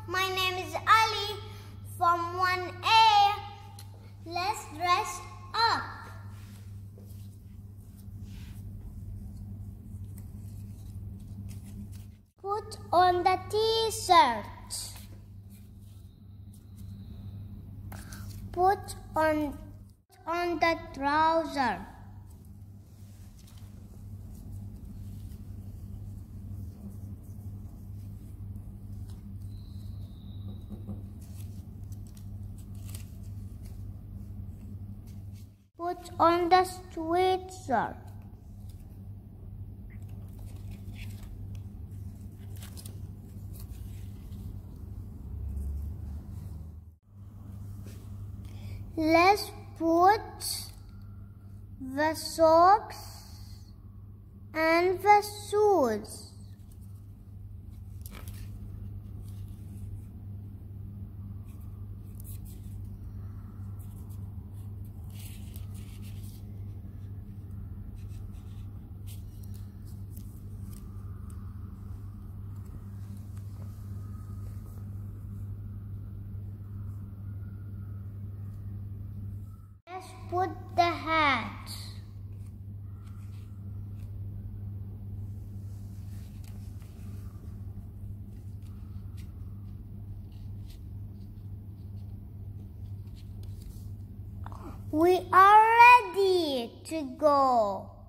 my name is Ali from 1A. Let's dress up. Put on the t-shirt. Put on the trouser. Put on the sweatshirt. Let's put the socks and the shoes. Let's put the hat. We are ready to go.